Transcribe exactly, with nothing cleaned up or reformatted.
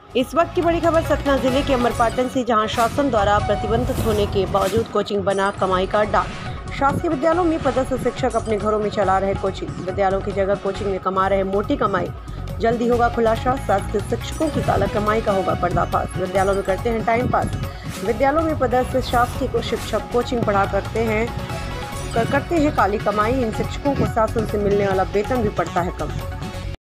इस वक्त की बड़ी खबर सतना जिले के अमरपाटन से, जहां शासन द्वारा प्रतिबंधित होने के बावजूद कोचिंग बना कमाई का अड्डा। शासकीय विद्यालयों में पदस्थ शिक्षक अपने घरों में चला रहे कोचिंग। विद्यालयों की जगह कोचिंग में कमा रहे मोटी कमाई। जल्दी होगा खुलासा, शासकीय शिक्षकों की काला कमाई का होगा पर्दाफाश। विद्यालयों में करते हैं टाइम पास। विद्यालयों में पदस्थ शासकीय को शिक्षक कोचिंग पढ़ा करते हैं कर, करते हैं काली कमाई। इन शिक्षकों को शासन से मिलने वाला वेतन भी पड़ता है कम।